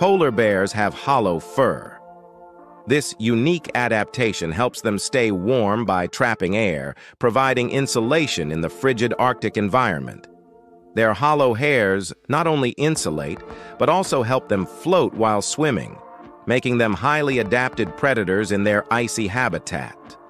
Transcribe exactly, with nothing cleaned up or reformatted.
Polar bears have hollow fur. This unique adaptation helps them stay warm by trapping air, providing insulation in the frigid Arctic environment. Their hollow hairs not only insulate, but also help them float while swimming, making them highly adapted predators in their icy habitat.